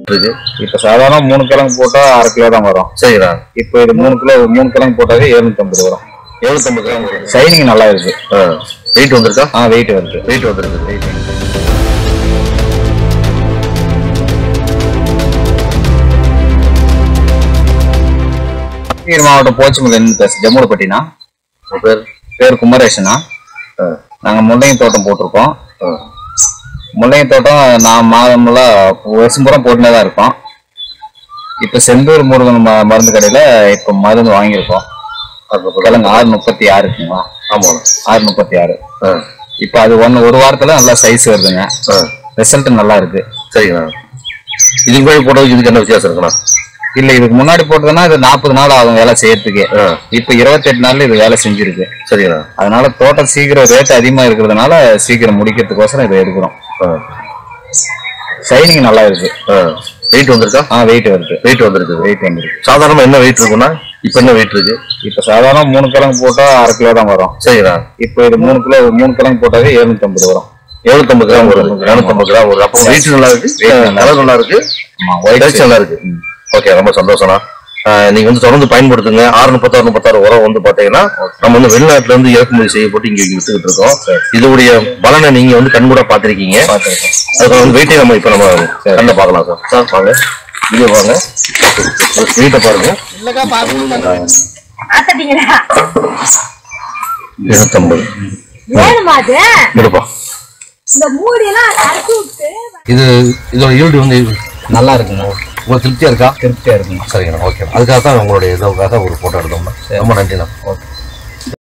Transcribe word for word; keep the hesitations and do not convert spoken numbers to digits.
இருக்கு. இப்ப சாதாரண மூணு கிழங்கு போட்டா அரை கிலோ தான் வரும். சரிங்களா? இப்ப இது மூணு கிலோ மூணு கிழங்கு போட்டாவே எழுநூத்தி ஐம்பது வரும். எழுநூத்தி ஐம்பது கிராம் வரும். சைனிங் நல்லா இருக்கு. வெயிட் வந்திருக்கா? ஆ வெயிட் வருது. வெயிட் வந்திருக்கு. வெயிட் கிருஷ்ணகிரி மாவட்டம் போச்சம்பள்ளியிலிருந்து பேச ஜம்முலப்பட்டினா. பேர் பேர் குமரேஷனா. நாங்க முல்லைங்க தோட்டம் போட்டிருக்கோம். முல்லைங்க தோட்டம் நான் மாதமெல்லாம் வருஷம் பூரா போட்டுனே தான் இருக்கோம். இப்ப செந்தூர் முருகன் மருந்து கடையில இப்ப மருந்து வாங்கியிருக்கோம். கிழங்கு ஆறு முப்பத்தி ஆறு இருக்குங்களா? ஆமா, ஆறு முப்பத்தி ஆறு. இப்ப அது ஒன்னு ஒரு வாரத்துல நல்லா சைஸ் வருதுங்க. ரிசல்ட் நல்லா இருக்கு. சரிங்களா? இதுக்கு முன்னாடி போட்டதுக்கு இதுக்கு என்ன வித்தியாசம் இருக்குண்ணா? இல்ல இதுக்கு முன்னாடி போட்டதுன்னா இது நாற்பது நாள் ஆகும் வேலை செய்யறதுக்கு. இப்ப இருபத்தி எட்டு நாள்ல இது வேலை செஞ்சிருக்கு. சரிங்களா? அதனால தோட்டம் சீக்கிரம் ரேட் அதிகமா இருக்கிறதுனால சீக்கிரம் முடிக்கிறதுக்கோசரம் இதை எடுக்கிறோம். ஷைனிங் நல்லா இருக்கு. வெயிட் வந்திருக்கா? ஆ வெயிட் வருது. வெயிட் வந்திருக்கு. வெயிட் வந்துருக்கு. சாதாரணமா என்ன வெயிட் இருக்குன்னா இப்ப என்ன வெயிட் இருக்கு? இப்ப சாதாரண மூணு கிழங்கு போட்டா அரை கிலோ தான் வரும். சரிங்களா? இப்ப இது மூணு கிலோ மூணு கிழங்கு போட்டாவே எழுநூத்தி ஐம்பது வரும். எழுநூத்தி ஐம்பது கிராம் வருது. எழுநூத்தி ஐம்பது கிராம் வருது. அப்போ வெயிட் நல்லா இருக்கு, கலர் நல்லா இருக்கு, ஒயிட் நல்லா இருக்கு. ஓகே, ரொம்ப சந்தோஷம்னா. நீங்க வந்து தொடர்ந்து பயன்படுத்துங்க. ஆறு முப்பத்தாறு முப்பத்தாறு உரம் வந்து பாத்தீங்கன்னா நம்ம வந்து வெளிநாட்டுல இருந்து இறக்குமதி செய்யப்பட்டு இங்க வித்துக்கிட்டு இருக்கோம். இதோடைய பலனை நீங்க வந்து கண்கூட பாத்திருக்கீங்க. அதுக்கு வந்து வெயிட்டே நம்ம இப்ப நம்ம கண்ண பாக்கலாம். சார் சார் வாங்க, வீடியோ வாங்க, வெயிட்ட பாருங்க. இருநூத்தி ஐம்பது இது இதோட ஈல்டு வந்து நல்லா இருக்குங்க. உங்களுக்கு திருப்தியா இருக்கா? திருப்தியா இருக்குங்க. சரிங்கண்ணா, ஓகே. அதுக்காக தான் உங்களுடைய இதுக்காக ஒரு போட்டோ எடுத்தோம்னா. ரொம்ப நன்றிண்ணா. ஓகே.